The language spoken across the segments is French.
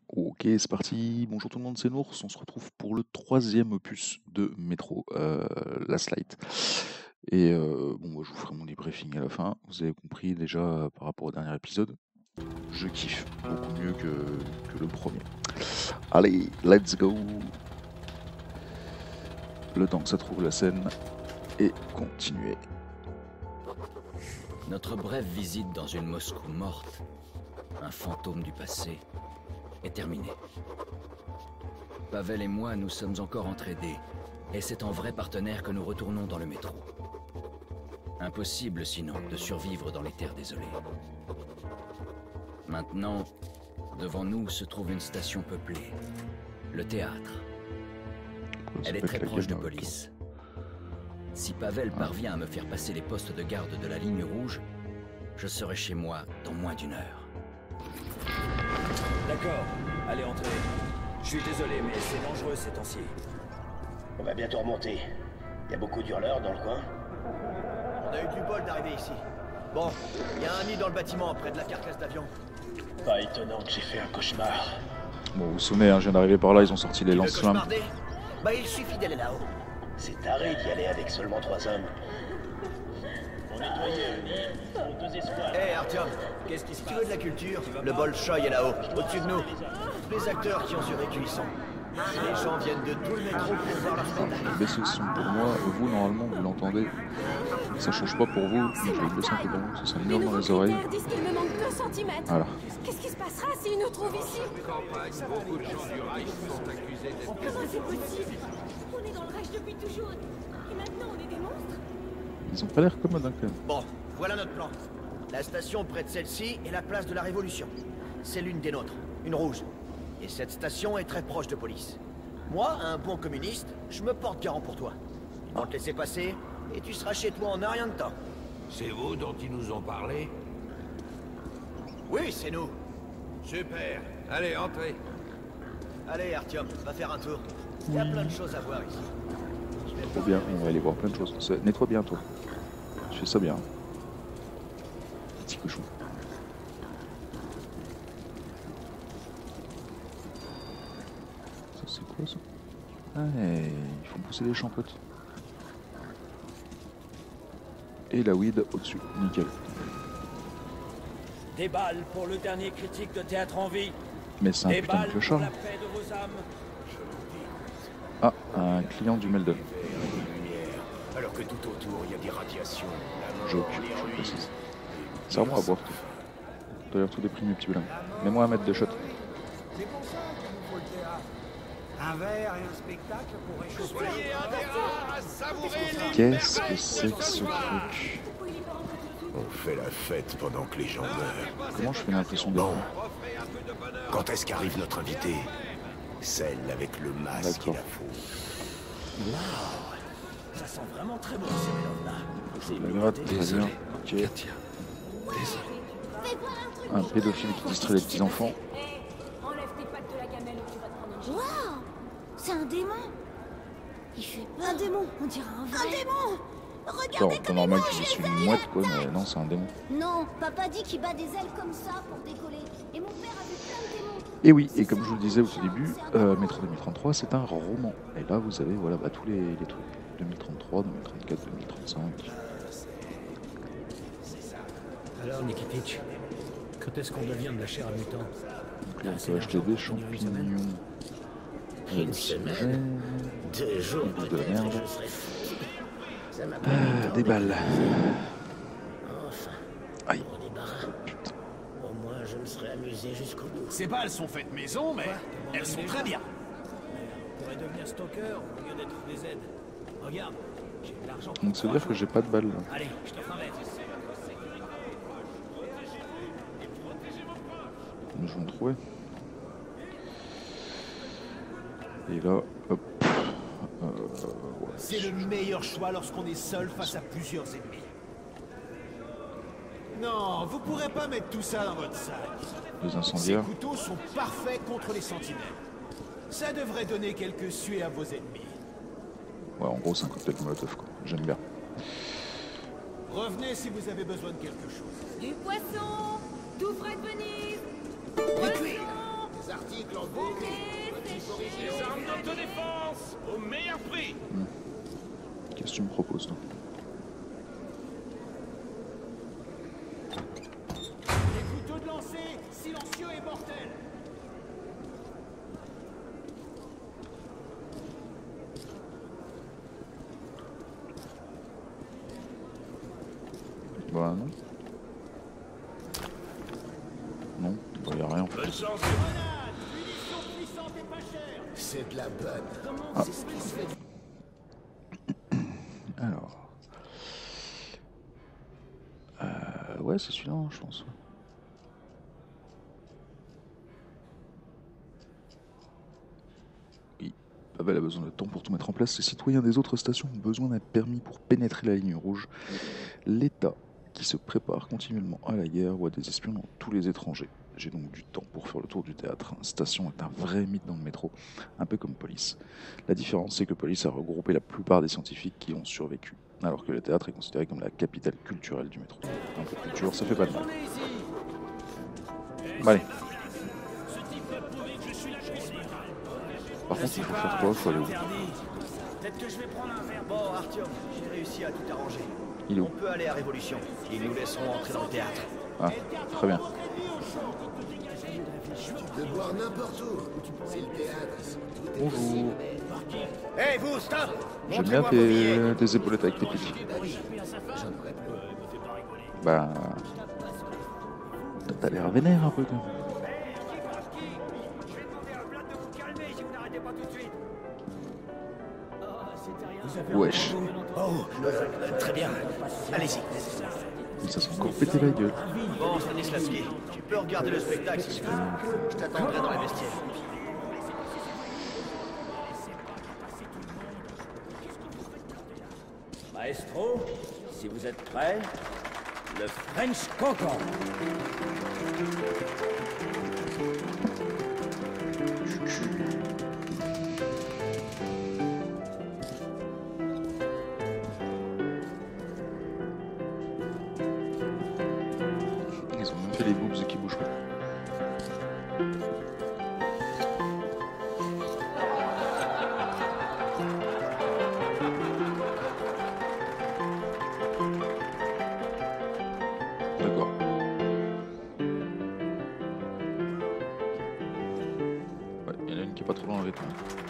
Ok, c'est parti. Bonjour tout le monde, c'est Nours. On se retrouve pour le troisième opus de Metro, Last Light. Et bon, moi, je vous ferai mon débriefing à la fin. Vous avez compris déjà par rapport au dernier épisode. Je kiffe beaucoup mieux que le premier. Allez, let's go. Le temps que ça trouve la scène et continuer. Notre brève visite dans une Moscou morte, un fantôme du passé, est terminée. Pavel et moi, nous sommes encore entraînés, et c'est en vrai partenaire que nous retournons dans le métro. Impossible sinon de survivre dans les terres désolées. Maintenant, devant nous se trouve une station peuplée, le théâtre. Elle est très proche de police. Si Pavel parvient à me faire passer les postes de garde de la ligne rouge, je serai chez moi dans moins d'une heure. D'accord, allez entrez. Je suis désolé, mais c'est dangereux ces temps-ci. On va bientôt remonter. Il y a beaucoup d'hurleurs dans le coin. On a eu du bol d'arriver ici. Bon, il y a un nid dans le bâtiment, près de la carcasse d'avion. Pas étonnant que j'ai fait un cauchemar. Bon, vous vous souvenez, hein, je viens d'arriver par là, ils ont sorti les Tu veux lance-flammes. cauchemarder? Bah il suffit d'aller là-haut. C'est taré d'y aller avec seulement 3 hommes. On nettoyait le nid, pour 2 espoirs. Hé Artyom, Qu'est-ce qui se si passe? tu veux de la culture, le Bolchoï est là-haut, au-dessus de nous. Tous les acteurs qui ont survécu y sont. Les gens viennent de tout le métro pour voir leur spectacle. Baissez le son pour moi, vous normalement vous l'entendez. Ça change pas pour vous, mais je vais le baisser un peu pour vous, ça Les murmure dans nouveaux les oreilles. critères disent qu'il me manque 2 cm. Voilà. Qu'est-ce qui se passera s'ils nous trouvent ici? Comment c'est possible? On est dans le Reich depuis toujours. Et maintenant on est des monstres? Ils ont pas l'air commodes hein, quand même. Bon, voilà notre plan. La station près de celle-ci est la place de la Révolution. C'est l'une des nôtres, une rouge. Et cette station est très proche de police. Moi, un bon communiste, je me porte garant pour toi. Ils vont te laisser passer, et tu seras chez toi en un rien de temps. C'est vous dont ils nous ont parlé? Oui, c'est nous. Super. Allez, entrez. Allez, Artyom, va faire un tour. Il y a plein de choses à voir ici. Trop bien, on va aller voir plein de choses. Nettoie bien toi. Je fais ça bien. Petit cochon. Ça c'est quoi ça? Ah, ils font pousser des champottes. Et la weed au-dessus, nickel. Des balles pour le dernier critique de théâtre en vie. Mais c'est un Des putain de balles pour clochard. la paix de vos âmes. Ah, un client du Meldon. Alors que tout autour, il y a des radiations. Joke, je précise. C'est à moi à boire tout. T'as l'air tout déprimé, petit blanc. Mets-moi un mètre de shot. Un verre et un spectacle pour réchauffer. Soyez un des rares à savourer les... Qu'est-ce que c'est que ce truc? On fait la fête pendant que les gens meurent. Comment je fais l'impression de... Bon. Quand est-ce qu'arrive notre invité? Celle avec le masque et D'accord. la faux. Ça sent vraiment très bon ces mélanges-là. C'est La une gratte, nouveauté. très bien. Ok. Un pédophile qui distrait les petits enfants. Enlève tes pattes de la gamelle ou tu vas te prendre un gifle. Waouh! C'est un démon! Il fait peur. Un démon! On dirait un vrai. Un démon! Alors, Regardez c'est comme normal il qu'il mange suit les une ailes! mouette, quoi, mais non, c'est un démon. Non, papa dit qu'il bat des ailes comme ça pour décoller. Et mon père a vu plein de démons. Et oui, et comme je vous le disais au tout début, Metro 2033, c'est un roman. Et là, vous avez voilà, bah, tous les trucs. 2033, 2034, 2035. Alors, Nikitich, quand est-ce qu'on devient de la chair à mutant? Donc là, on peut acheter des champignons. Une semaine, 2 jours De la peut-être, merde. je serai foutu. Ça m'a pas mis tant Des de balles. Enfin, Aïe. pour débarras. Au moins, je me serais amusé jusqu'au bout. Ces balles sont faites maison, mais elles sont très bien. On pourrait devenir stalker au lieu d'être des aides. Regarde, j'ai de l'argent. Donc ça veut dire que j'ai pas de balles là. Allez, je t'offre un verre. Je vais en trouver. Et là, hop. Ouais. C'est le meilleur choix lorsqu'on est seul face à plusieurs ennemis. Non, vous pourrez pas mettre tout ça dans votre sac. Des Ces incendiaires. couteaux sont parfaits contre les sentinelles. Ça devrait donner quelques suées à vos ennemis. Ouais, en gros, c'est un cocktail Molotov, quoi. J'aime bien. Revenez si vous avez besoin de quelque chose. Du poisson! Tout frais de Venise! Des articles en Autodéfense au meilleur prix. Qu'est-ce que tu me proposes, toi? Les couteaux de lancer, silencieux et mortels. Bah non. Non, bah y a rien en fait. Bonne chance. Grenade, munitions puissantes et pas chères. C'est de la bonne. Ah. Alors. Ouais, c'est celui-là, hein, je pense. Oui, Pavel a besoin de temps pour tout mettre en place. Les citoyens des autres stations ont besoin d'un permis pour pénétrer la ligne rouge. L'État, qui se prépare continuellement à la guerre, voit des espions dans tous les étrangers. J'ai donc du temps pour faire le tour du théâtre. Station est un vrai mythe dans le métro, un peu comme Police. La différence, c'est que Police a regroupé la plupart des scientifiques qui ont survécu, alors que le théâtre est considéré comme la capitale culturelle du métro. Un peu de culture, ça fait pas de mal. Allez. Par contre, il faut faire quoi? Il faut aller où? Peut-être que je vais prendre un verre. Bon, Artyom, j'ai réussi à tout arranger. Il est où? On peut aller à Révolution. Ils nous laisseront entrer dans le théâtre. Ah, très bien. De boire n'importe où. C'est le théâtre. Bonjour. Hey, vous, stop! J'aime bien tes épaulettes avec tes pieds. Bah... T'as l'air vénère un peu quand même. Wesh. Oh, très bien. Allez-y. Il s'est encore pété la gueule. Bon, Stanislavski, tu peux regarder le spectacle si tu veux. Je t'attendrai dans les vestiaires. Maestro, si vous êtes prêts, le French Cancan. Ils ont même fait les boobs qui bougent pas. D'accord. Ouais, il y en a une qui est pas trop dans le rythme.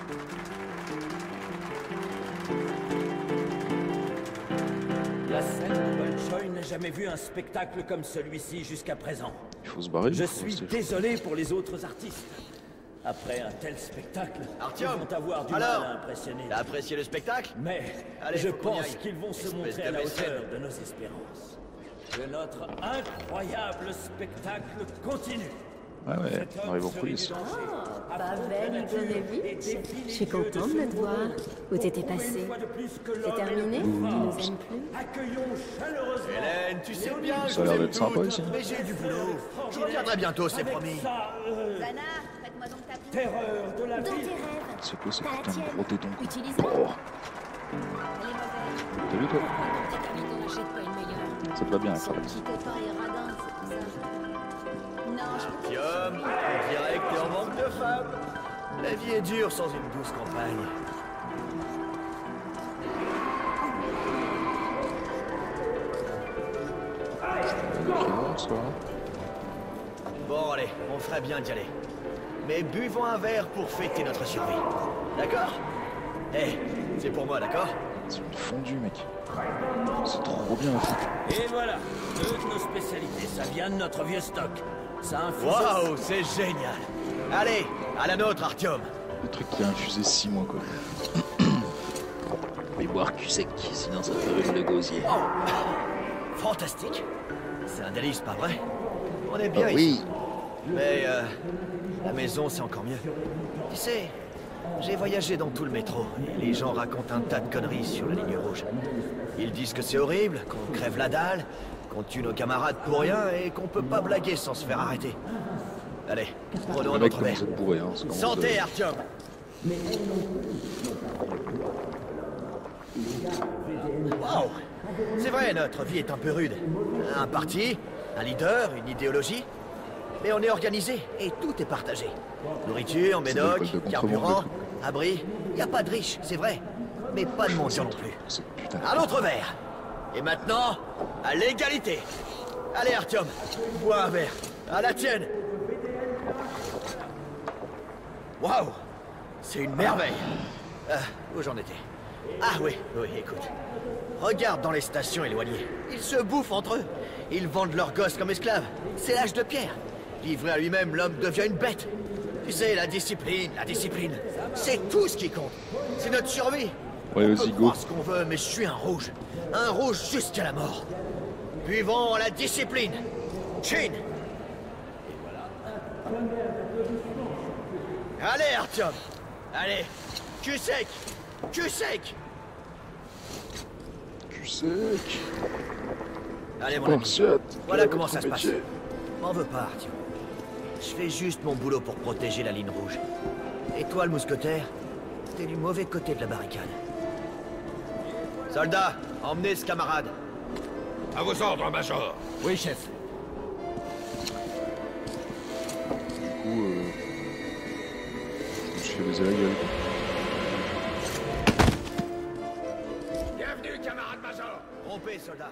La scène de Bolchoï n'a jamais vu un spectacle comme celui-ci jusqu'à présent. Il faut se barrer. Je suis désolé pour les autres artistes. Après un tel spectacle, Artyom, ils vont avoir du alors, mal à impressionner. T'as apprécié le spectacle? Mais Allez, je faut qu'on y pense aille. qu'ils vont se Espèce montrer de à la mécène. hauteur de nos espérances. Que notre incroyable spectacle continue. Ouais, ouais, on arrive en police. Pavel Ivanovitch, je suis contente de te voir. Où t'étais passé? C'est terminé? Tu nous aimes plus? Accueillons chaleureusement. Hélène, tu sais bien que Ça a je l'air vous aime d'être sympa toutes, ici. mais j'ai du boulot. Je reviendrai bientôt, c'est promis. Vanard, prête-moi donc ta plume. Terreur de la Dans tes ville. rêves. C'est quoi ces T'as la putains de tienne. gros tétons? Utilise-la. Oh, Elle est mauvaise. t'as vu toi? Quand t'es ami, t'en achètes pas une meilleure. Ça te va bien, Son ça. petit copain est radin, c'est pour ça. Non, je peux Artyom, on dirait que t'es en manque de femmes. La vie est dure sans une douce campagne. Ça va. Bon, allez, on ferait bien d'y aller. Mais buvons un verre pour fêter notre survie. D'accord? Eh, c'est pour moi, d'accord? C'est une fondue, mec. C'est trop bien la fête. Et voilà, deux de nos spécialités, ça vient de notre vieux stock. Ça infuse. Waouh, c'est génial! Allez, à la nôtre, Artyom! Le truc qui a infusé 6 mois, quoi. Mais boire cul sec, sinon ça ferait le gosier. Fantastique! C'est un délice, pas vrai? On est bien Ah ici. oui. Mais la maison, c'est encore mieux. Tu sais, j'ai voyagé dans tout le métro, et les gens racontent un tas de conneries sur la ligne rouge. Ils disent que c'est horrible, qu'on crève la dalle, qu'on tue nos camarades pour rien, et qu'on peut pas blaguer sans se faire arrêter. Allez, prenons Le mec notre verre. commence à être bourré, hein. ça commence Santé, à- Artyom! Wow! C'est vrai, notre vie est un peu rude. Un parti, un leader, une idéologie. Mais on est organisé et tout est partagé. Nourriture, C'est des médoc, écoles de carburant. contrebande, Abri, y a pas de riches, c'est vrai. Mais pas de mendiants non plus. Un autre verre. Et maintenant, à l'égalité. Allez, Artyom, bois un verre. À la tienne. Waouh, c'est une merveille. Où j'en étais? Ah oui, écoute. Regarde dans les stations éloignées. Ils se bouffent entre eux. Ils vendent leurs gosses comme esclaves. C'est l'âge de pierre. Livré à lui-même, l'homme devient une bête. Tu sais, la discipline. C'est tout ce qui compte. C'est notre survie. Ouais, On peut croire ce qu'on veut, mais je suis un rouge. Un rouge jusqu'à la mort. Buvons à la discipline. Chin. Allez, Artyom. Allez. Cul sec. Cul sec. Cul sec. Allez, mon ami. Voilà comment ça se passe. M'en veux pas, Artyom. Je fais juste mon boulot pour protéger la ligne rouge. Et toi, le mousquetaire, t'es du mauvais côté de la barricade. Soldats, emmenez ce camarade. À vos ordres, Major. Oui, chef. Du coup, je me suis fait baiser la gueule. Bienvenue, camarade Major. Rompez, soldats.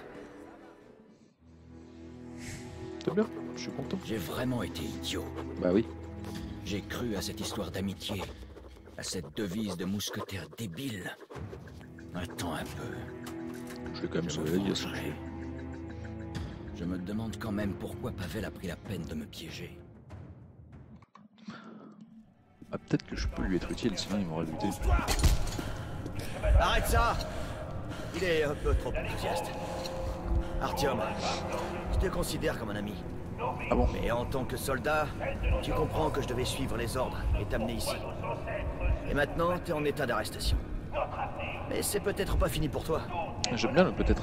T'es bien, je suis content. J'ai vraiment été idiot. Bah oui. J'ai cru à cette histoire d'amitié, à cette devise de mousquetaire débile. Attends un peu. Je vais quand même Je sauver me la vie à ce vengerai. sujet. Je me demande quand même pourquoi Pavel a pris la peine de me piéger. Ah, peut-être que je peux lui être utile, sinon il m'aurait buté. Arrête ça. Il est un peu trop enthousiaste. Artyom, je te considère comme un ami. Ah bon? Mais en tant que soldat, tu comprends que je devais suivre les ordres et t'amener ici. Et maintenant, t'es en état d'arrestation. Mais c'est peut-être pas fini pour toi. J'aime bien le peut-être.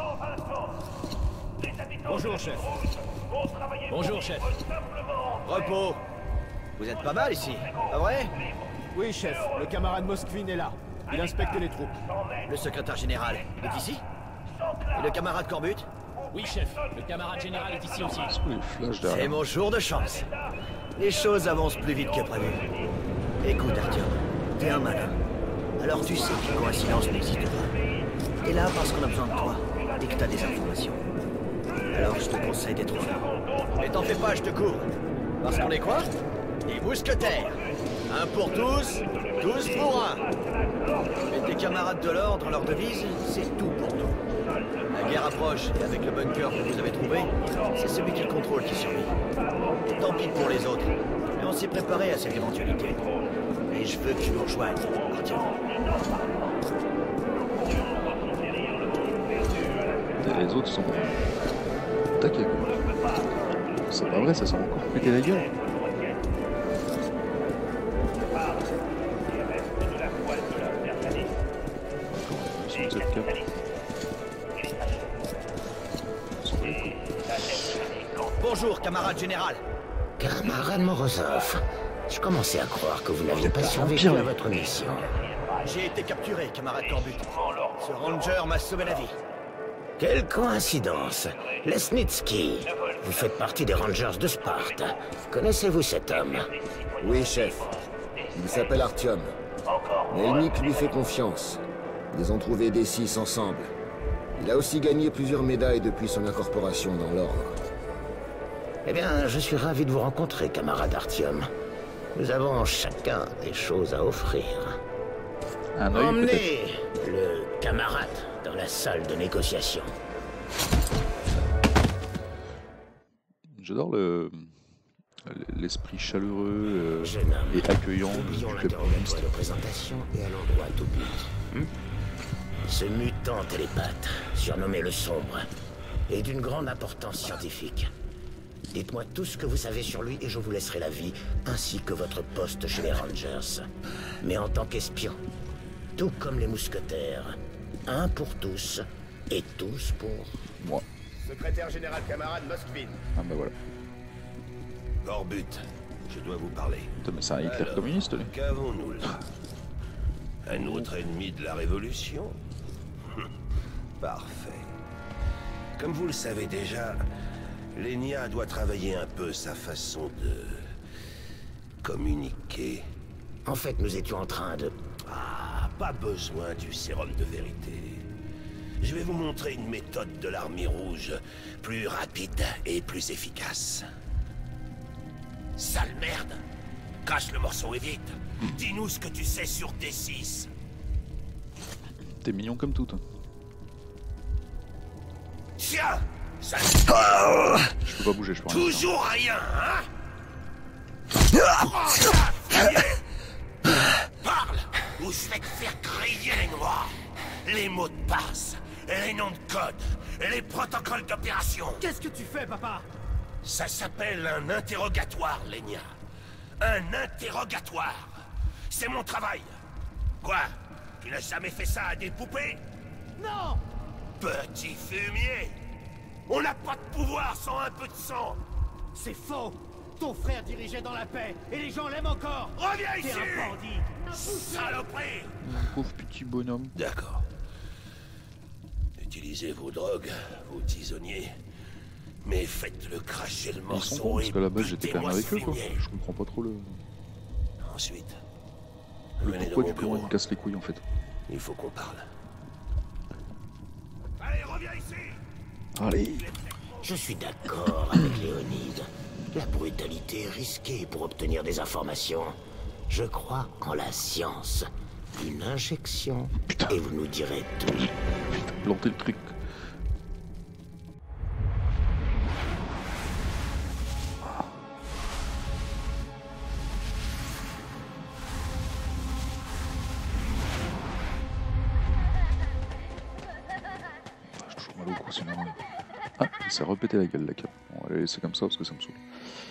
Bonjour, chef. Bonjour, chef. Repos. Vous êtes pas mal ici, pas vrai? Oui, chef. Le camarade Moskvin est là. Il inspecte les troupes. Le secrétaire général est ici? Et le camarade Corbut? Oui, chef. Le camarade général est ici aussi. C'est quoi les flashs C'est derrière? mon jour de chance. Les choses avancent plus vite que prévu. Écoute, Artyom, t'es un malin. Alors tu sais qu'une coïncidence n'existe pas. T'es là parce qu'on a besoin de toi et que t'as des informations. Alors je te conseille d'être franc. Mais t'en fais pas, je te cours. Parce qu'on est quoi? Des mousquetaires. Un pour tous, tous pour un. Mais tes camarades de l'ordre, leur devise, c'est tout pour tout. La guerre approche, et avec le bunker que vous avez trouvé, c'est celui qui le contrôle qui survit. Et tant pis pour les autres. Mais on s'est préparé à cette éventualité. Et je veux que tu nous rejoignes, Artyom. Et les autres sont... Taquet. C'est pas vrai, ça s'est encore pété la gueule. Sur cette cape. Bonjour, camarade général. Camarade Morozov, je commençais à croire que vous n'aviez pas survécu à votre mission. J'ai été capturé, camarade Corbut. Ce ranger m'a sauvé la vie. Quelle coïncidence. Lesnitsky, vous faites partie des Rangers de Sparte. Connaissez-vous cet homme? Oui, chef. Il s'appelle Artyom. Melnik lui fait confiance. Ils ont trouvé des 6 ensemble. Il a aussi gagné plusieurs médailles depuis son incorporation dans l'ordre. Eh bien, je suis ravi de vous rencontrer, camarade Artyom. Nous avons chacun des choses à offrir. Un œil, Emmenez le camarade dans la salle de négociation. J'adore l'esprit chaleureux Jeune homme, et accueillant oublions du l'interrogatoire de présentation et allons droit au but. Ce mutant télépathe, surnommé le Sombre, est d'une grande importance scientifique. Dites-moi tout ce que vous savez sur lui et je vous laisserai la vie, ainsi que votre poste chez les Rangers. Mais en tant qu'espion, tout comme les mousquetaires, un pour tous et tous pour... moi. Secrétaire général camarade Moskvin. Ah bah voilà. Corbut, je dois vous parler. Putain, mais c'est un Hitler communiste, lui. Qu'avons-nous là? Un autre ennemi de la Révolution? Parfait. Comme vous le savez déjà, Lenya doit travailler un peu sa façon de communiquer En fait, nous étions en train de... Ah, pas besoin du sérum de vérité. Je vais vous montrer une méthode de l'armée rouge, plus rapide et plus efficace. Sale merde! Cache le morceau et vite! Dis-nous ce que tu sais sur D6. T'es mignon comme tout, toi. Tiens! Ça... Je peux pas bouger, je peux rien faire. Toujours rien, hein? Prends ça, filet! Parle, ou je vais te faire griller les noirs. Les mots de passe, les noms de code, les protocoles d'opération. Qu'est-ce que tu fais, papa? Ça s'appelle un interrogatoire, Lenya. Un interrogatoire. C'est mon travail. Quoi? Tu n'as jamais fait ça à des poupées? Non! Petit fumier! On n'a pas de pouvoir sans un peu de sang! C'est faux! Ton frère dirigeait dans la paix, et les gens l'aiment encore! Reviens T'es ici! un bandit! Saloperie! Un pauvre petit bonhomme. D'accord. Utilisez vos drogues, vos tisonniers, mais faites-le cracher le Ils sont morceau cons, parce et qu'à la base j'étais quand même butez-moi avec eux, ce quoi. fumier. Je comprends pas trop le Ensuite, pourquoi venez du dans mon comment bureau. il me casse les couilles en fait. Il faut qu'on parle. Allez, reviens ici! Allez. Je suis d'accord avec Léonide. La brutalité est risquée pour obtenir des informations. Je crois en la science. Une injection, et vous nous direz tout. Planter le truc. J'ai toujours mal au cou, c'est normal. Ah, il s'est repété la gueule la cape. On va la laisser comme ça parce que ça me saoule.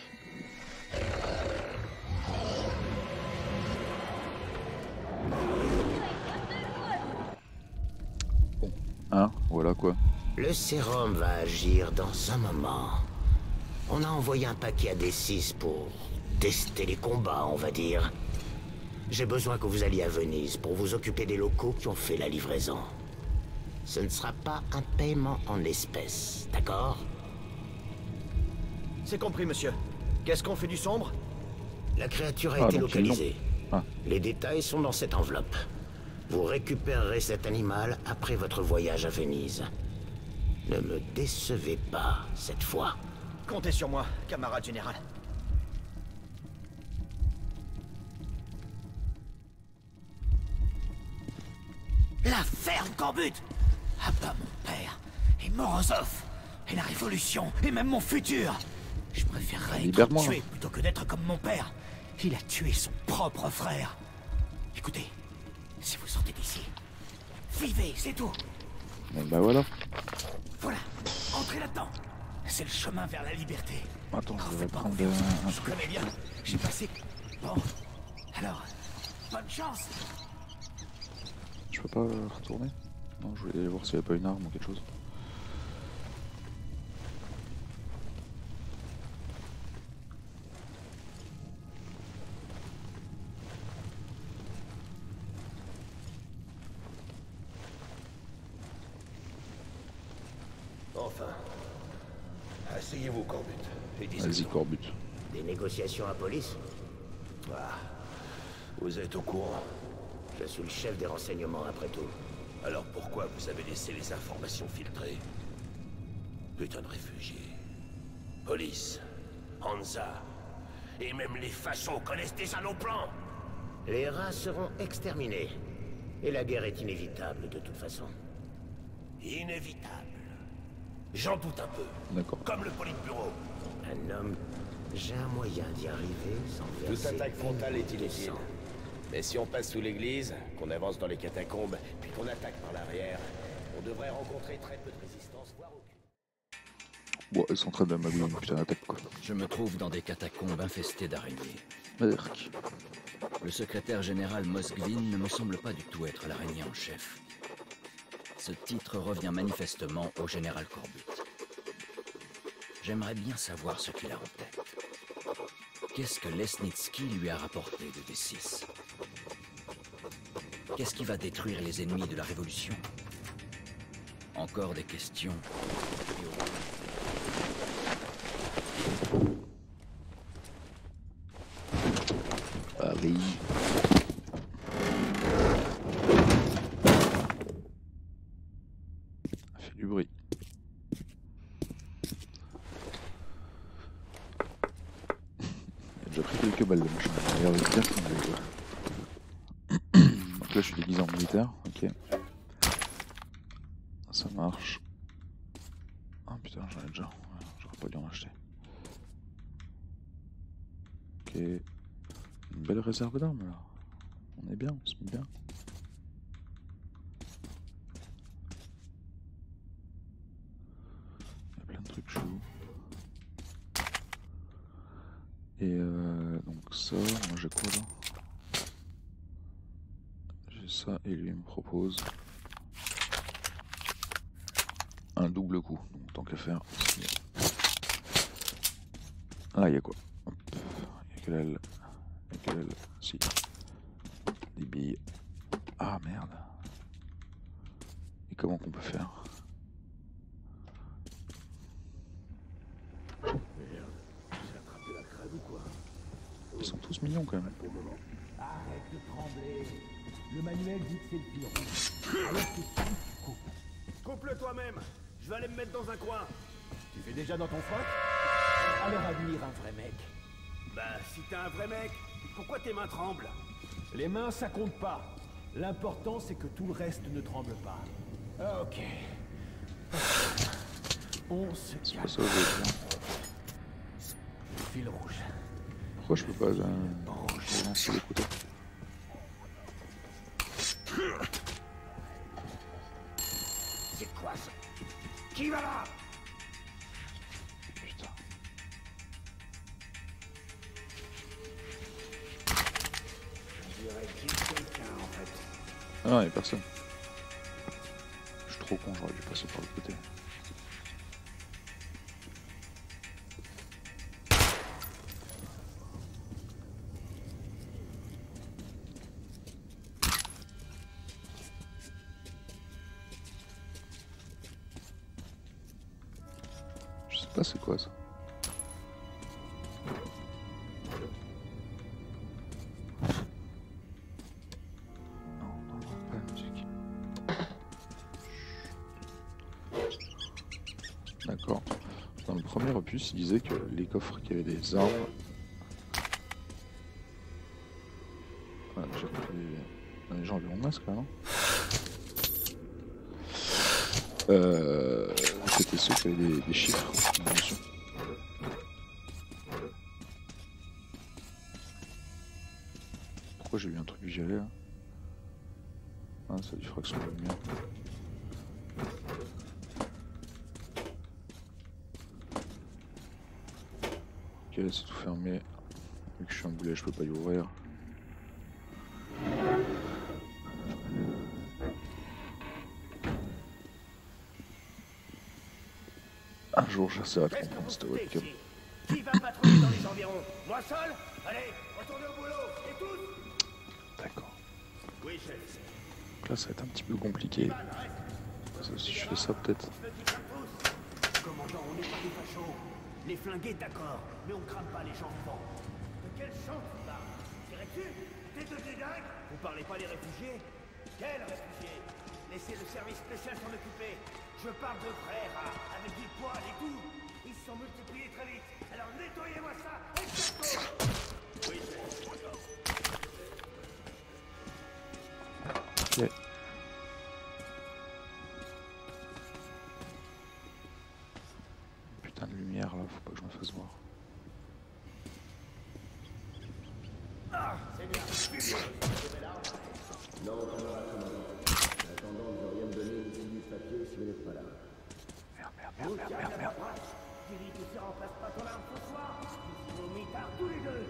Bon, hein, voilà quoi. Le sérum va agir dans un moment. On a envoyé un paquet à D6 pour tester les combats, on va dire. J'ai besoin que vous alliez à Venise pour vous occuper des locaux qui ont fait la livraison. Ce ne sera pas un paiement en espèces, d'accord? C'est compris, monsieur. Qu'est-ce qu'on fait du sombre? La créature a Ah, été donc ils l'ont. localisée. Ah. Les détails sont dans cette enveloppe. Vous récupérerez cet animal après votre voyage à Venise. Ne me décevez pas cette fois. Comptez sur moi, camarade général. La ferme Corbut! Ah bah mon père, et Morozov, et la révolution, et même mon futur! Je préférerais être Libère-moi. tué plutôt que d'être comme mon père. Il a tué son propre frère. Écoutez, si vous sortez d'ici, vivez, c'est tout. Bon bah voilà. Voilà, entrez là-dedans. C'est le chemin vers la liberté. Attends, je vais faites pas prendre confiance, un je vous connais bien. J'ai passé... Bon, alors, bonne chance. Je peux pas retourner? Non, je voulais voir s'il n'y avait pas une arme ou quelque chose. Enfin. Asseyez-vous, Corbut. Et Vas-y, discutons. Corbut. Des négociations à police? Ah. Vous êtes au courant. Je suis le chef des renseignements après tout. Alors pourquoi vous avez laissé les informations filtrées? Putain de réfugiés. Police. Hansa. Et même les fachos connaissent déjà nos plans. Les rats seront exterminés. Et la guerre est inévitable de toute façon. Inévitable. J'en doute un peu. D'accord. Comme le Politburo. Un homme... J'ai un moyen d'y arriver sans verser Toute attaque frontale est une goutte de inutile. sang. Mais si on passe sous l'église, qu'on avance dans les catacombes, puis qu'on attaque par l'arrière, on devrait rencontrer très peu de résistance, voire aucune. Bon, ils sont en train de m'habiller une putain d'attaque quoi. Je me trouve dans des catacombes infestées d'araignées. Merc. Le secrétaire général Moskvin ne me semble pas du tout être l'araignée en chef. Ce titre revient manifestement au général Corbut. J'aimerais bien savoir ce qu'il a en tête. Qu'est-ce que Lesnitsky lui a rapporté de D6? Qu'est-ce qui va détruire les ennemis de la Révolution? Encore des questions. Allez. du bruit. Il a déjà pris quelques balles le machin. Il a l'air bien tombé, quoi. Donc là je suis déguisé en militaire, ok. Ça marche. Ah putain j'en ai déjà, j'aurais pas dû en acheter. Ok. Une belle réserve d'armes là. On est bien, on se met bien. Il y a plein de trucs chelous. Et donc ça, moi j'ai quoi là? J'ai ça et lui il me propose un double coup. Donc tant qu'à faire, c'est bien. Ah il y a quoi? Hop. Il y a quelle aile? Il y a quelle aile? Si. Des billes. Ah merde. Et comment qu'on peut faire? Ils sont tous mignons quand même. Arrête de trembler. Le manuel dit que c'est le fil rouge. Alors que tu coupes. Coupe-le toi-même. Je vais aller me mettre dans un coin. Tu fais déjà dans ton froc? Alors admire un vrai mec. Bah, si t'es un vrai mec, pourquoi tes mains tremblent? Les mains, ça compte pas. L'important, c'est que tout le reste ne tremble pas. Ok. On se C'est calme. pas ça que je veux dire. Fil rouge. Pourquoi je peux pas relancer les couteaux? C'est quoi ça? Qui va là? Putain. Je dirais qu'il y a quelqu'un en fait. Ah non, y'a personne. Je suis trop con, j'aurais dû passer par le côté. Je sais pas c'est quoi ça. Pas la musique. D'accord. Dans le premier opus, il disait que les coffres qui avaient des armes... Ouais, j'ai compris. Les gens avaient mon masque là, non? C'était ceux qui avaient des chiffres dessus. Pourquoi j'ai eu un truc violet là? Ah, ça a du fraction de lumière. Ok, c'est tout fermé. Vu que je suis un boulet, je peux pas y ouvrir. Un jour, j'essaierai de comprendre cette webcam. Qui va patrouiller dans les environs? Moi seul? Allez, retournez au boulot, et tous? D'accord. Oui, chef. Donc là, ça va être un petit peu compliqué. Si je fais ça, peut-être. Commandant, on n'est pas des fachos. Les flingués, d'accord, mais on crame pas les gens vivants. De quel champ tu parles? Tirer dessus? T'es de dingue? Vous parlez pas des réfugiés? Quels réfugiés? Laissez le service spécial s'en occuper. Je parle de vrais rats, avec du poil et tout. Ils se sont multipliés très vite. Alors nettoyez-moi ça, et bientôt. Oui, Ok. Putain de lumière là, faut pas que je me fasse voir. Ah, c'est bien. Non, commandant. En attendant, je veux rien me donner une du papier si vous n'êtes pas là. Merde. Dis que ça remplace pas ton arme ce soir. Ils sont mis tard tous les deux.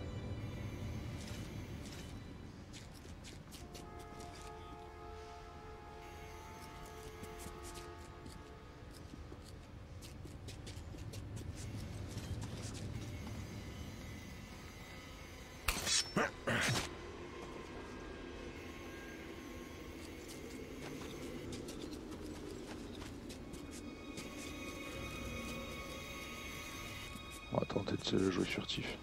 On va tenter de se jouer furtif.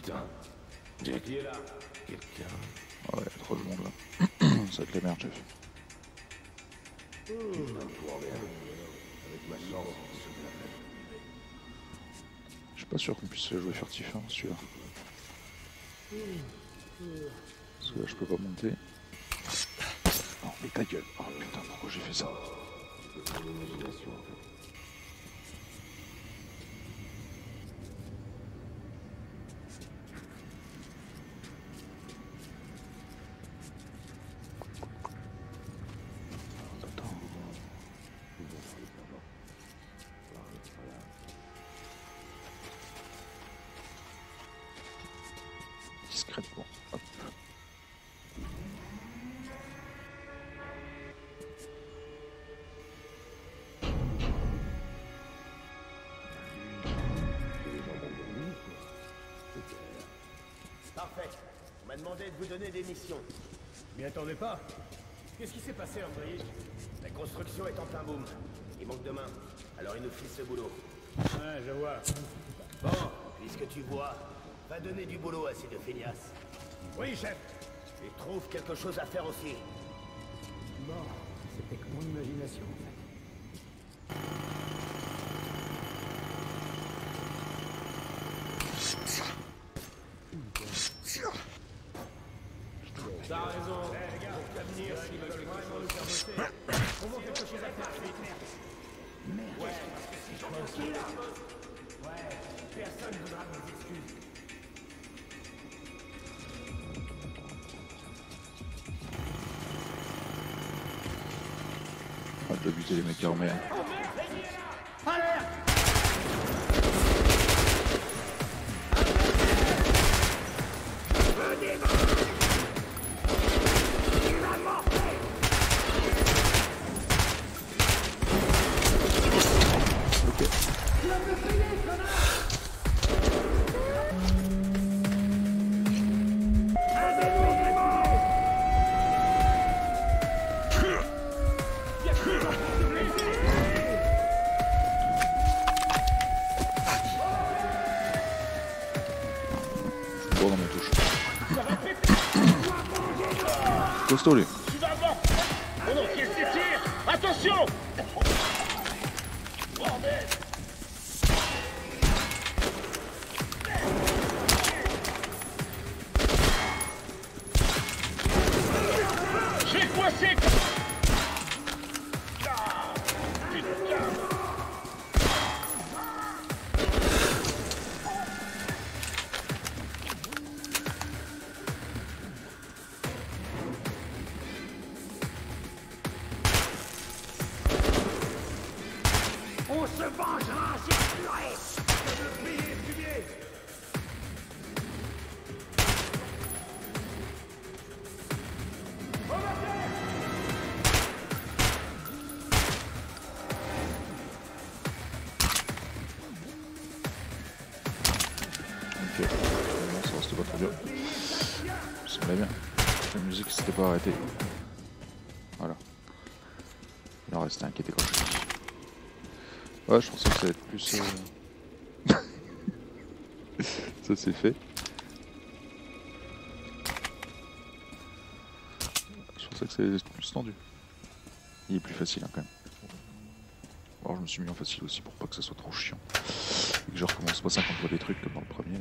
Putain. Jack, il est là. Quelqu'un. Ah ouais, trop de monde là. Ça va être la merde, Jeff. Avec ma chance, Je suis pas sûr qu'on puisse jouer furtif, hein, celui-là. Parce que là, je peux pas monter. Non, mais ta gueule. Oh putain, pourquoi j'ai fait ça? Discrètement. Hop. Parfait. On m'a demandé de vous donner des missions. M'y attendez pas. Qu'est-ce qui s'est passé, André? La construction est en plein boom. Il manque de main. Alors il nous file ce boulot. Ouais, je vois. Bon, puisque tu vois, va donner du boulot à ces deux feignasses. Oui, chef. Et trouve quelque chose à faire aussi. Bon, c'était que mon imagination, en fait. T'as raison. Les gars, l'avenir, s'ils veulent vraiment nous faire bosser, trouvons quelque chose à faire. Merde. Ouais, c'est tranquille. Ouais, personne ne voudra nos excuses. On va buter les mecs armés. Bon dans ma touche. Costaud lui. Tu vas voir. Oh non, qu'est-ce que c'est? Attention! Bordel! J'ai coincé! Ah, putain! On se vengera si tu es. Ok, bon, ça reste pas trop bien. Ça me semblait bien. La musique s'était pas arrêtée. Voilà. Il en restait inquiété quand je suis. Ouais, je pensais que ça allait être plus. Ça c'est fait. Je pensais que ça allait être plus tendu. Il est plus facile hein, quand même. Alors je me suis mis en facile aussi pour pas que ça soit trop chiant. Et que je recommence pas 50 fois des trucs comme dans le premier.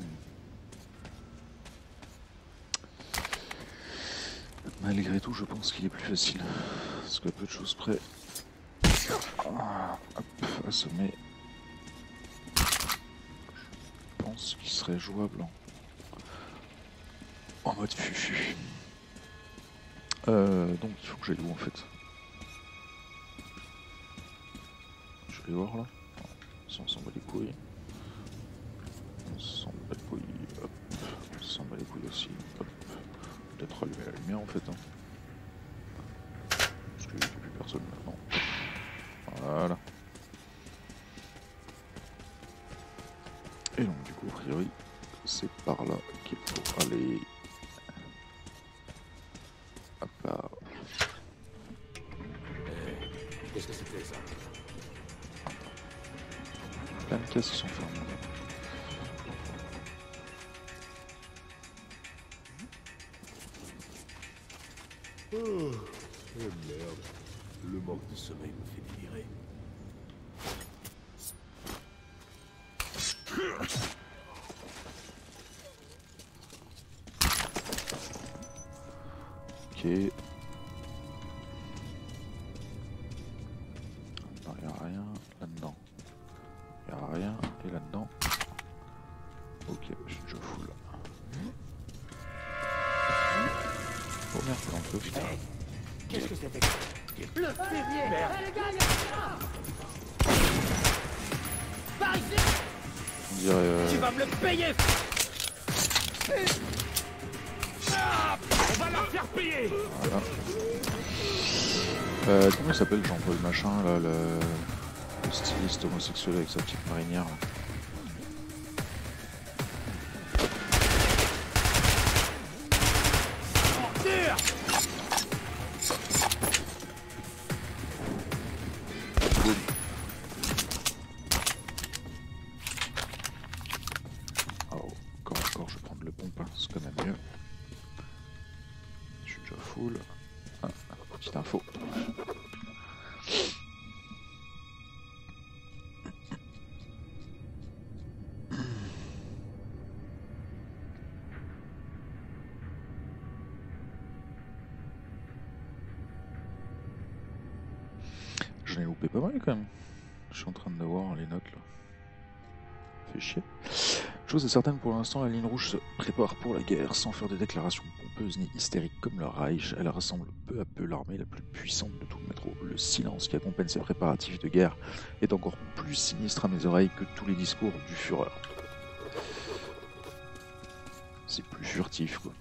Malgré tout, je pense qu'il est plus facile. Parce qu'à peu de choses près. Ah, hop, assommé. Je pense qu'il serait jouable en mode fufu. Donc il faut que j'aille où en fait? Je vais voir là. Ça, on s'en bat les couilles. On s'en bat les couilles. Hop. On s'en bat les couilles aussi. Hop. Peut-être allumer la lumière en fait. Hein. Parce qu'il n'y a plus personne maintenant. Voilà. Et donc du coup a priori c'est par là qu'il faut aller. Hop là. Qu'est-ce que c'était ça? Plein de caisses qui sont fermées. Oh, merde. Le manque de sommeil me fait délirer. Ok. Non, y a rien là-dedans. Y a rien et là-dedans. Ok, je suis déjà full. Oh merde, c'est dans le feu, putain. Qu'est-ce que c'était? Le fermier! Merde. Les gars, par ici! On dirait. Tu vas me le payer! On va la faire payer! Voilà. Comment il s'appelle Jean-Paul Machin, là, le styliste homosexuel avec sa petite marinière là. Encore, je vais prendre le pompe, hein, c'est quand même mieux. Je suis déjà full. Ah, petite info. J'en ai loupé pas mal quand même. Je suis en train de voir les notes là. Fait chier. Chose est certaine pour l'instant, la ligne rouge se prépare pour la guerre sans faire des déclarations pompeuses ni hystériques comme le Reich. Elle rassemble peu à peu l'armée la plus puissante de tout le métro. Le silence qui accompagne ces préparatifs de guerre est encore plus sinistre à mes oreilles que tous les discours du Führer. C'est plus furtif quoi.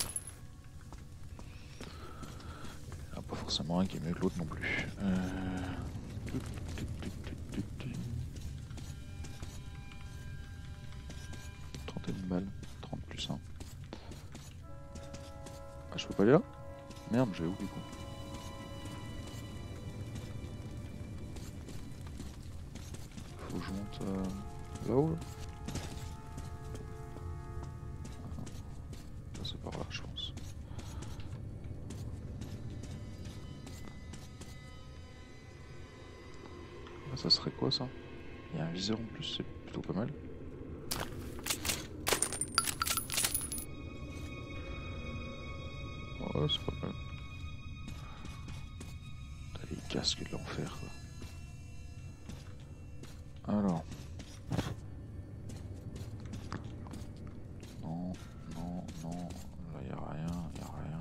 Il n'y en a pas forcément un qui est mieux que l'autre non plus. 31 balles, 30 plus 1. Ah, je peux pas aller là? Merde, j'avais oublié quoi. Faut que je monte là-haut là. Là c'est par là je pense. Là, ça serait quoi ça? Il y a un viseur en plus, c'est plutôt pas mal. Ouais, c'est pas mal. T'as les casques de l'enfer quoi. Alors. Non, non, non. Là y'a rien, y'a rien.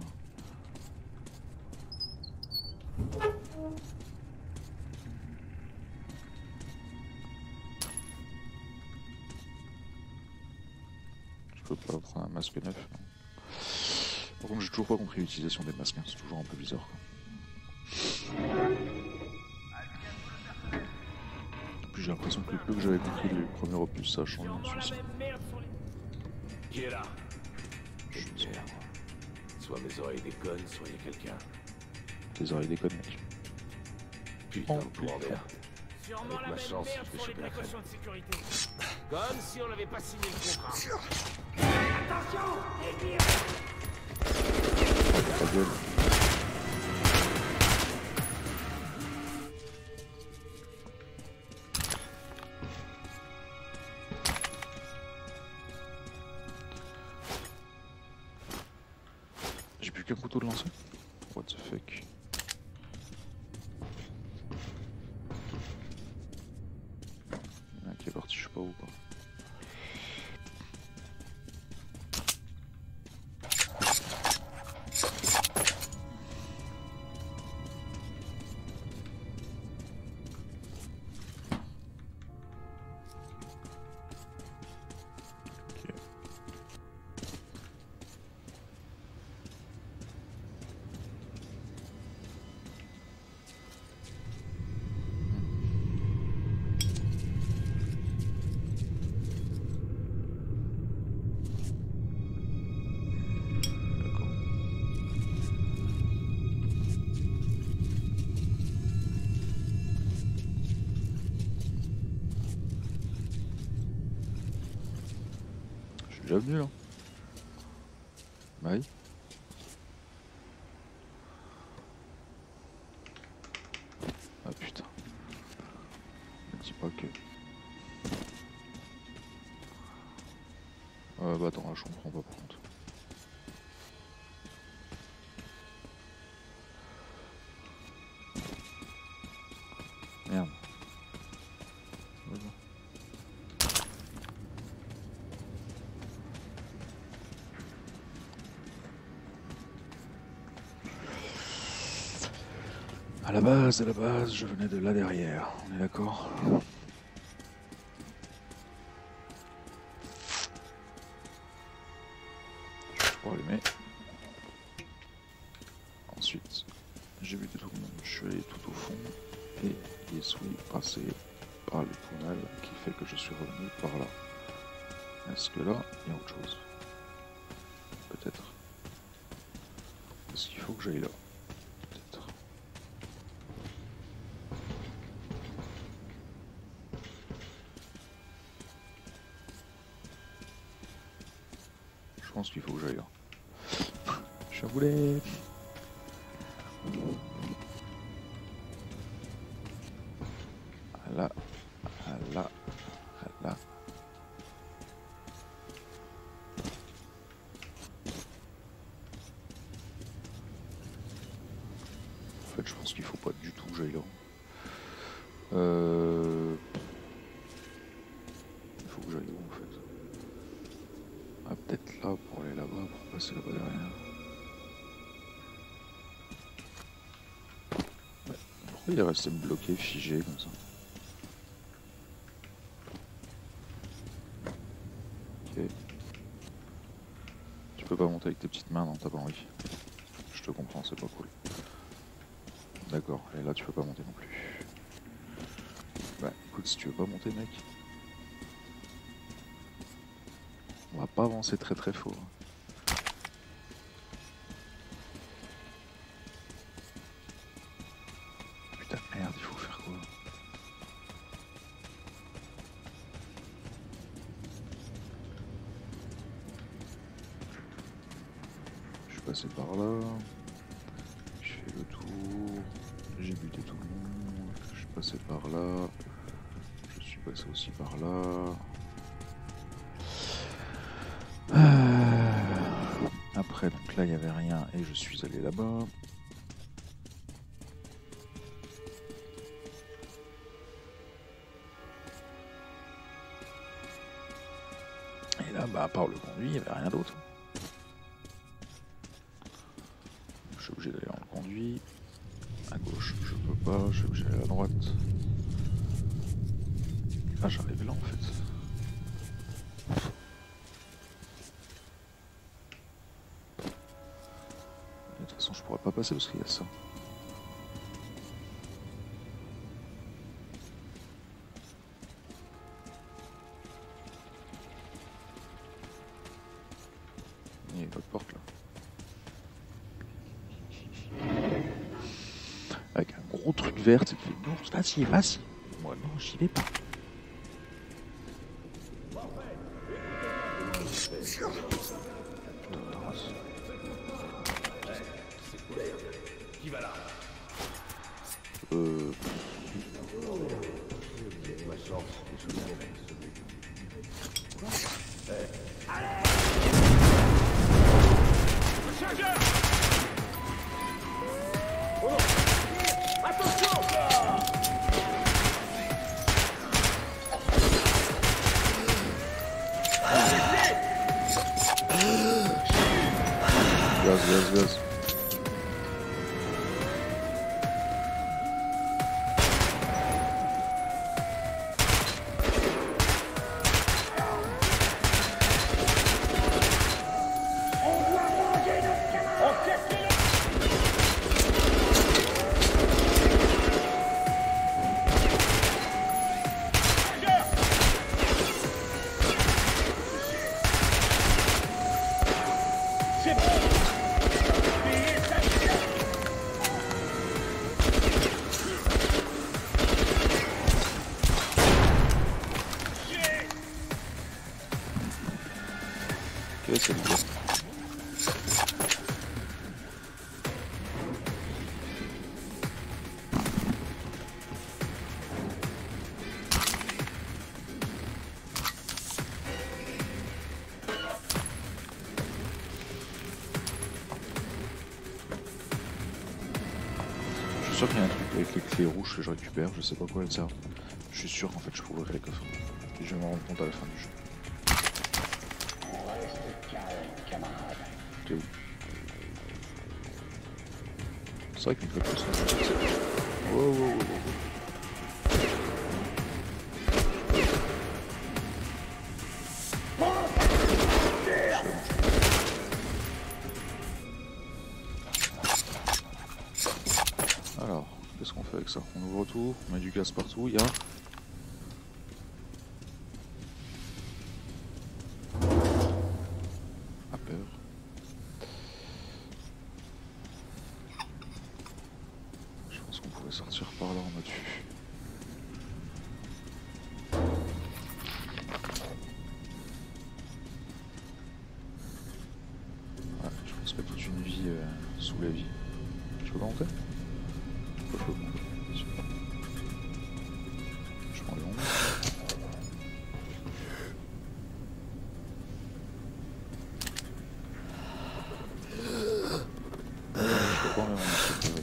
Je peux pas prendre un masque neuf. Non. Par contre, j'ai toujours pas compris l'utilisation des masques, hein. C'est toujours un peu bizarre quoi. En plus, j'ai l'impression que le peu que j'avais compris du premier opus, ça a changé en celui-ci. Qui est là? Merde. Soit mes oreilles déconnent, soit il y a quelqu'un. Tes oreilles déconnent, mec. Putain de courant d'air. Sûrement Avec la ma même chance, merde je vais pour les choper la précautions crème. de sécurité. Comme si on n'avait pas signé le contrat. Attention! Aiguille! Ta gueule. J'ai plus qu'un couteau de lancer. What the fuck. Il y en a un qui est parti, je sais pas où quoi. Déjà venu là. Bye. Ok. Bah attends, là je comprends pas par contre. Merde. À la base, je venais de là derrière, on est d'accord? Pour allumer. Ensuite, j'ai buté tout le monde, je suis allé tout au fond et je suis passé par le tunnel qui fait que je suis revenu par là. Est-ce que là, il y a autre chose? Peut-être. Est-ce qu'il faut que j'aille là? Peut-être. Je pense qu'il faut que j'aille là. Chaboulet. Là, là, là. En fait, je pense qu'il faut pas du tout que j'aille là. Il faut que j'aille où en fait? Ah, peut-être là pour aller là-bas, pour passer là-bas derrière. Ouais. Pourquoi il est resté bloqué, figé comme ça? Ok. Tu peux pas monter avec tes petites mains, non, t'as pas envie. Je te comprends, c'est pas cool. D'accord, et là tu peux pas monter non plus. Bah écoute, si tu veux pas monter mec, on va pas avancer très très fort. Putain merde, il faut faire quoi? Je suis passé par là. Je fais le tour. J'ai buté tout le monde. Je suis passé par là. Je suis passé aussi par là. Après, donc là, il n'y avait rien et je suis allé là-bas. Et là, bah, à part le conduit, il n'y avait rien d'autre. Je suis obligé d'aller dans le conduit. À gauche, je peux pas. Je suis obligé d'aller à droite. Ah, j'arrive là en fait. De toute façon, je pourrais pas passer parce qu'il y a ça. Il y a une autre porte là. Avec un gros truc vert qui fait non, vas-y, vas-y. Moi non, j'y vais pas. Qui va là? Gaz. Ok, c'est bon. sûr qu'il y a un truc avec les clés rouges que je récupère, je sais pas quoi elles servent. Je suis sûr qu'en fait je peux ouvrir les coffres. Et je vais m'en rendre compte à la fin du jeu. T'es où? C'est vrai qu'une fois que ça... Wow, wow, wow, wow. Alors, qu'est-ce qu'on fait avec ça? On ouvre tout, on met du gaz partout, il y a... À peur. Je pense qu'on pouvait sortir par là en mode fût. Ouais, je pense qu'il y a toute une vie sous la vie. Je peux pas monter? Je peux monter, bien sûr. Je prends les ondes. Je peux pas enlever mon truc.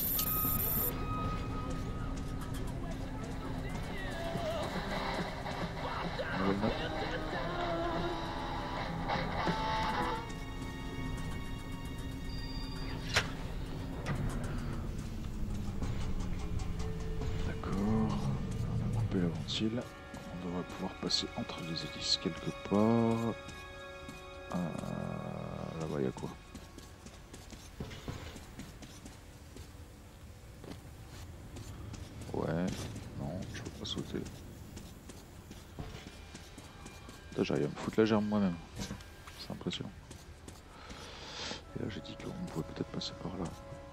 Nouvelle note. La ventile, on devrait pouvoir passer entre les hélices quelque part. Là-bas, il y a quoi? Ouais, non, je peux pas sauter. J'arrive à me foutre la gerbe moi-même. C'est impressionnant. Et là, j'ai dit qu'on pouvait peut-être passer par là.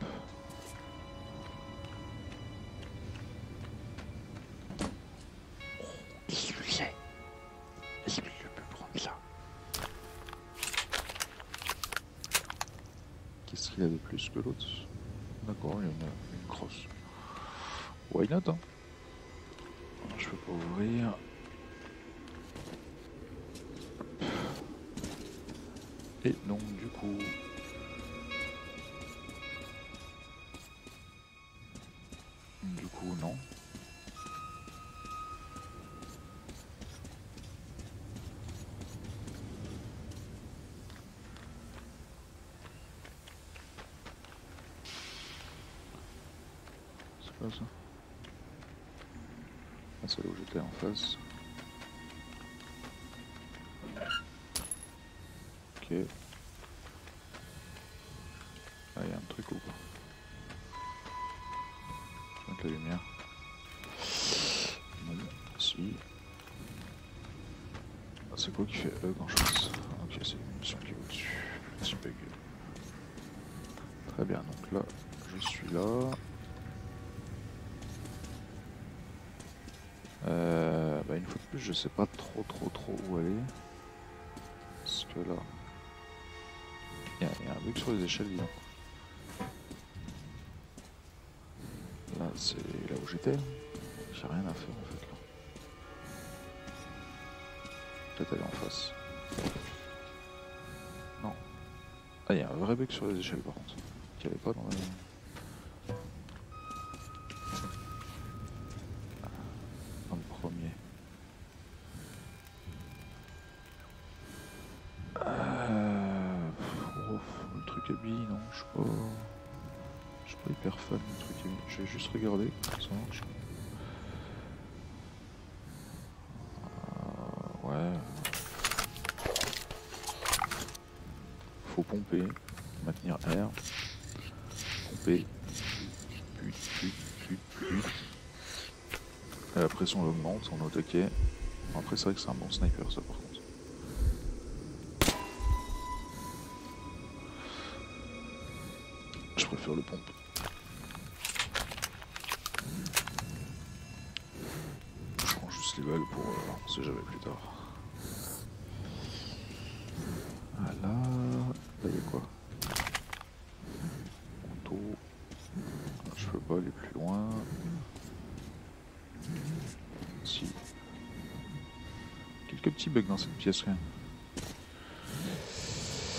Qu'est-ce qu'il a de plus que l'autre? D'accord, il y en a une crosse. Why not, hein? Je peux pas ouvrir. Et non, du coup... non. C'est pas ça. Ah, c'est là où j'étais en face. Ok. Ah, il y a un truc ou pas? Je vais mettre la lumière. Non, si. Ah, c'est quoi qui fait E quand je passe? Ok, c'est une munition qui est au-dessus. Munition bug. Très bien, donc là, je suis là. Bah une fois de plus, je sais pas trop où aller. Parce que là, il y a un bug sur les échelles, disons. Là, c'est là où j'étais. J'ai rien à faire en fait là. Peut-être aller en face. Non. Ah, il y a un vrai bug sur les échelles par contre. Qu'il n'y avait pas dans la... premier. Le truc habillé, non, je suis pas hyper fan du truc habillé. Je vais juste regarder comment ça marche. Ouais. Faut pomper, maintenir R, pomper, la pression augmente, on est au taquet. Après c'est vrai que c'est un bon sniper ça par contre. Je préfère le pompe. Je prends juste les balles pour on sait jamais plus tard. Voilà. Là il y a quoi? Auto. Je peux pas aller plus loin. Si. Quelques petits bugs dans cette pièce quand même.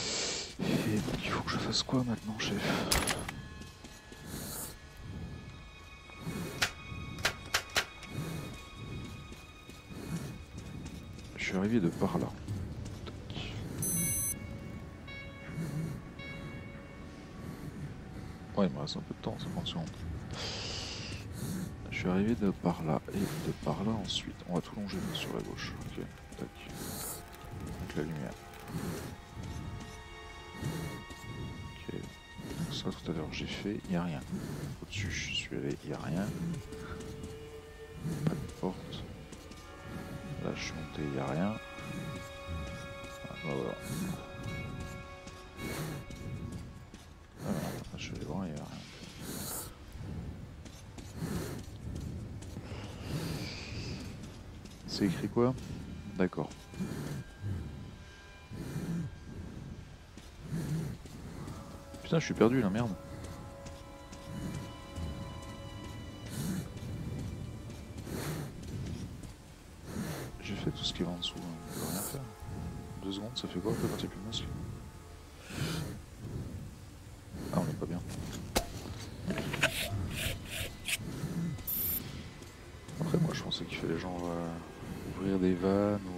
Et donc il faut que je fasse quoi maintenant, chef? suis arrivé de par là. Ouais, il me reste un peu de temps, 50 secondes. Je suis arrivé de par là et de par là ensuite. On va tout longer sur la gauche. Ok, tac. Avec la lumière. Ok. Ça tout à l'heure j'ai fait, il n'y a rien. Au-dessus je suis allé, il n'y a rien. Pas de porte. Là je suis monté, il n'y a rien. Ah, bah voilà. Voilà, là je suis allé voir, il n'y a rien. C'est écrit quoi? D'accord. Putain, je suis perdu là, merde. J'ai fait tout ce qui va en dessous, hein. On peut rien faire. 2 secondes, ça fait quoi quand il n'y a plus de masque? Ah, on est pas bien. Après, moi je pensais qu'il fallait genre ouvrir des vannes ou.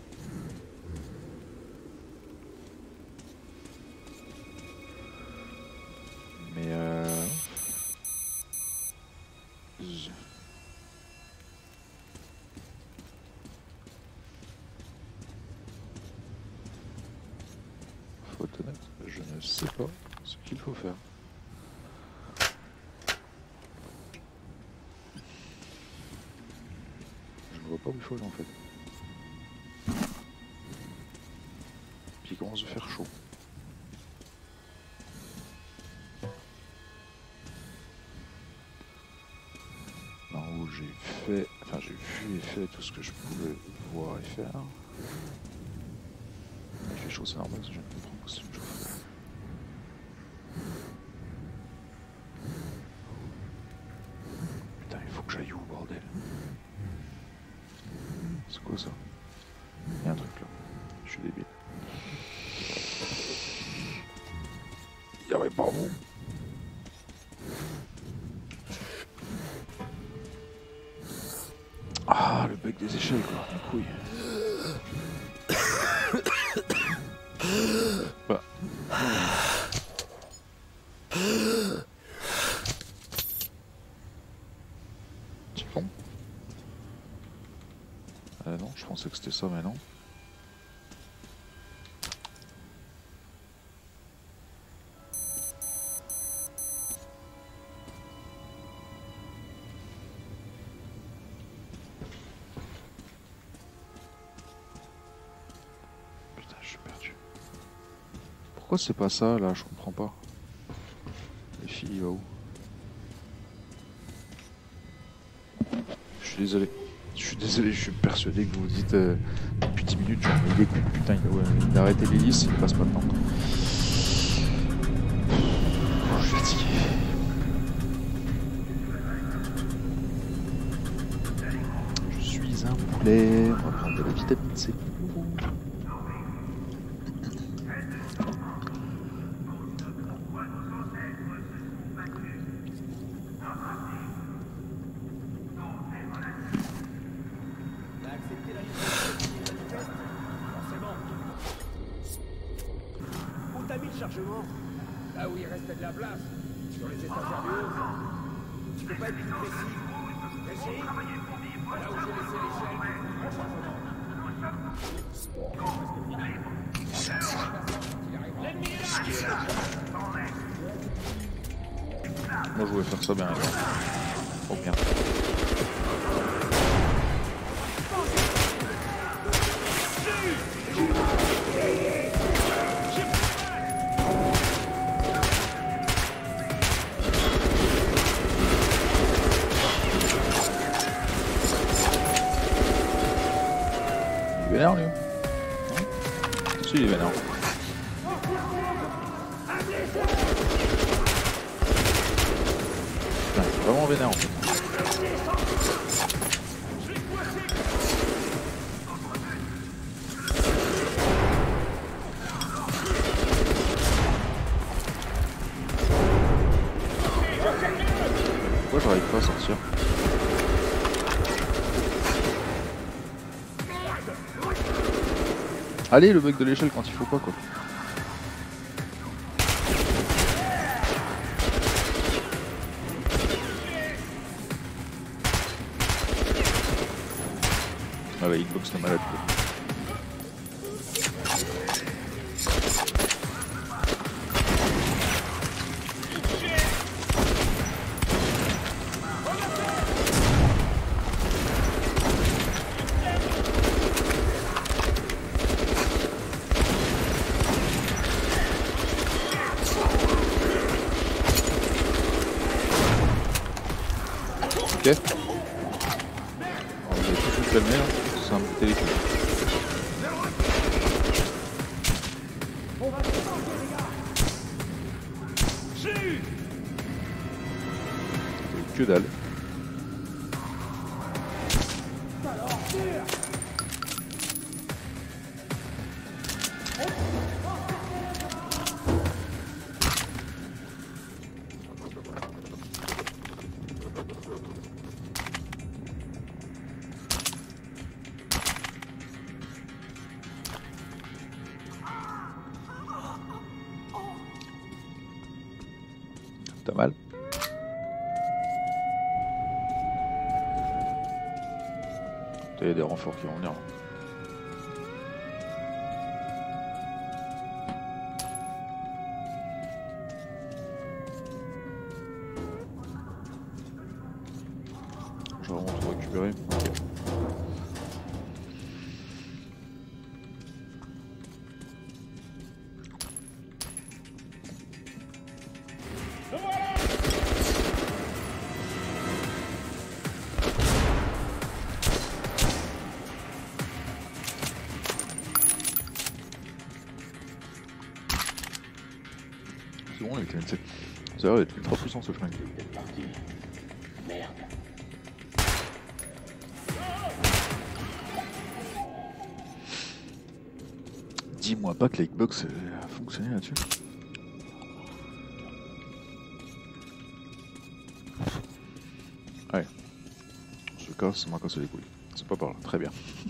Mais faut être honnête, je ne sais pas ce qu'il faut faire. Je ne vois pas où il faut aller en fait. Puis il commence à faire chaud. J'ai fait, enfin j'ai vu et fait tout ce que je pouvais voir et faire. Il fait chaud, c'est normal, je viens de prendre costume chaud. Putain, il faut que j'aille où, bordel? C'est quoi ça? Il y a un truc là, je suis débile. Il y avait pas bon. Ah, le bec des échelles, quoi, mes couilles. Bah. C'est bon. Non, je pensais que c'était ça, mais non. Pourquoi c'est pas ça là? Je comprends pas. Les filles, il va où? Je suis désolé. Je suis persuadé que vous vous dites depuis 10 minutes, genre il est con, putain, il a arrêté l'hélice, il passe pas de temps. Oh, je suis fatigué. Je suis un poulet, on va prendre de la vitamine C. Là où il restait de la place, sur les étagères du haut. Tu peux pas être plus précis? Précis? Là où j'ai laissé l'échelle, mon chargement. L'ennemi est là! Moi je voulais faire ça bien. Oh bien. Il est vénère lui. Si, il est vénère. Putain, il est vraiment vénère en fait. Pourquoi j'arrive pas à sortir? Allez, le bug de l'échelle quand il faut pas, quoi. Ah ouais, Xbox le malade, quoi. Ok. Alors, je vais tout calmer là, c'est un petit téléphone. Que dalle. T'as mal? Il y a des renforts qui vont venir. Je vais vraiment tout récupérer. C'est bon, il était... Ça va être ultra puissant ce flingue. Merde. Dis-moi pas que la Xbox a fonctionné là-dessus. Ouais. En ce cas, ça m'a cassé les couilles. C'est pas par là, très bien.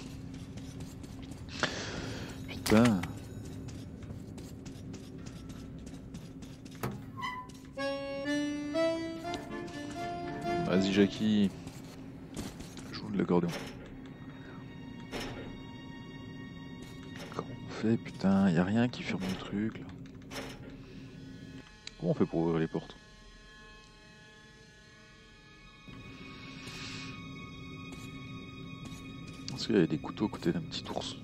Putain. Vas-y Jackie, joue de l'accordéon. Comment on fait, putain, y a rien qui ferme le truc là. Comment on fait pour ouvrir les portes? Parce qu'il y a des couteaux à côté d'un petit ours.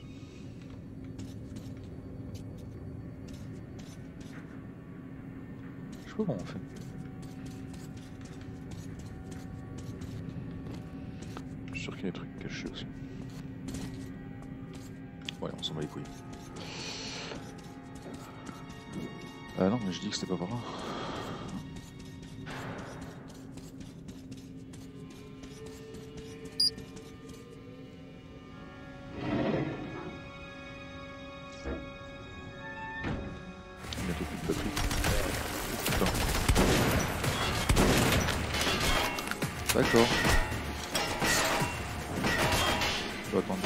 Je sais pas comment on fait. Je suis sûr qu'il y a des trucs cachés aussi. Ouais, on s'en bat les couilles. Ah non, mais je dis que c'était pas par là. Bientôt plus de batterie. Putain. D'accord. Je dois attendre.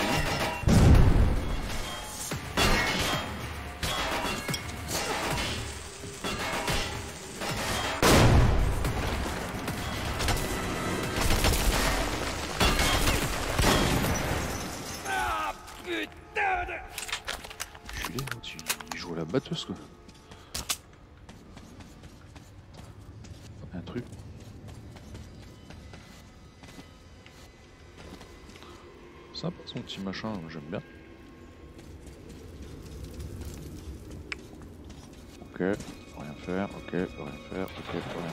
Ah putain de... Enculé, il joue à la batteuse quoi. Un truc. Sympa son petit machin, j'aime bien. Ok, rien faire, ok, rien faire, ok, rien faire.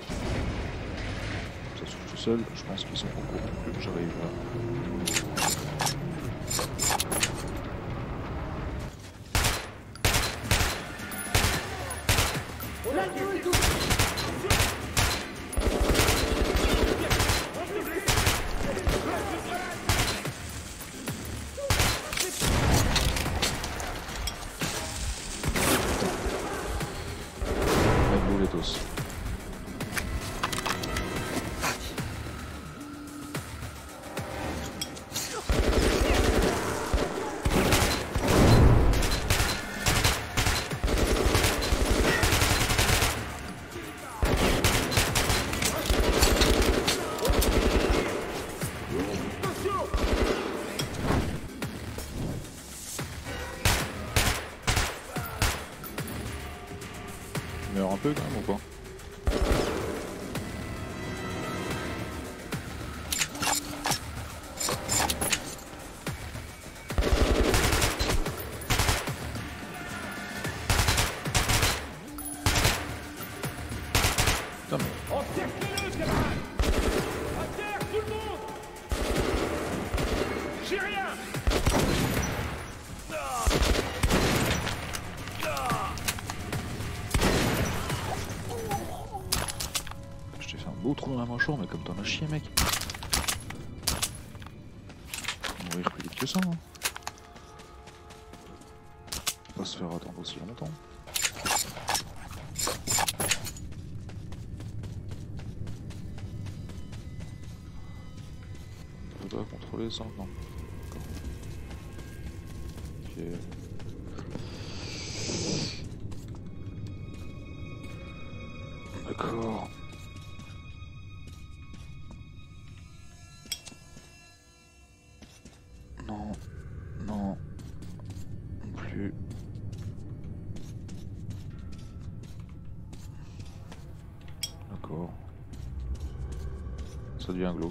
Ça s'ouvre tout seul, je pense qu'ils sont en cours plus que j'arrive là. peu quand même ou pas? Putain, mais... Encerclez-le, camarade! À terre, tout le monde! J'ai rien! Je t'ai fait un beau trou dans la mâchoire, mais comme t'en as chié, mec. On va mourir plus vite que ça, hein. On va se faire attendre aussi longtemps. On doit contrôler ça, non? Ok. D'accord. Non, non, non plus. D'accord. Ça devient glauque.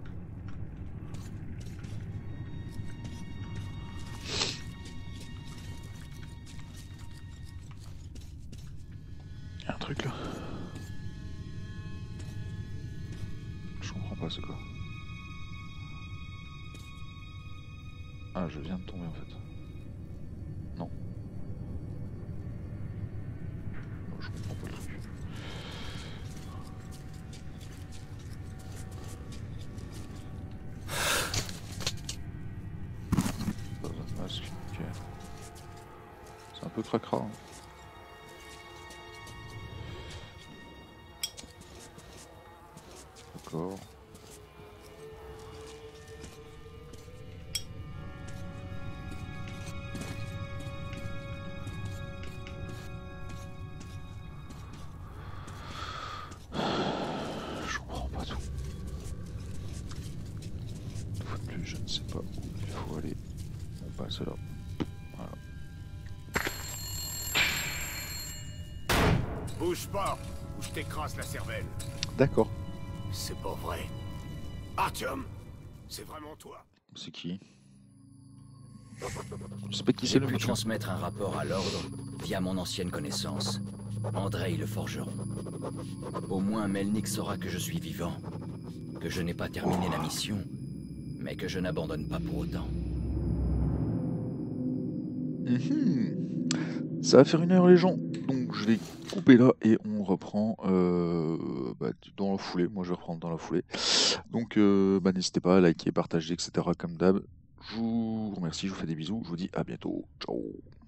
Il y a un truc là. Je comprends pas c'est quoi. Ah, je viens de tomber en fait. Non. Moi, je comprends pas le truc. Pas un masque, ok. C'est un peu cracra. Hein. D'accord. Je comprends pas tout. Une fois de plus, je ne sais pas où il faut aller. On passe là. Voilà. Bouge pas, ou je t'écrase la cervelle. D'accord. C'est pas vrai. Artyom, c'est vraiment toi? C'est qui? Je sais pas qui c'est J'ai le pu mec. transmettre un rapport à l'ordre via mon ancienne connaissance, Andrei le forgeron. Au moins Melnik saura que je suis vivant, que je n'ai pas terminé la mission, mais que je n'abandonne pas pour autant. Ça va faire 1 heure les gens, donc je vais couper là et on reprend dans la foulée. Moi je vais reprendre dans la foulée. Donc n'hésitez pas à liker, partager, etc. comme d'hab. Je vous remercie, je vous fais des bisous, je vous dis à bientôt. Ciao.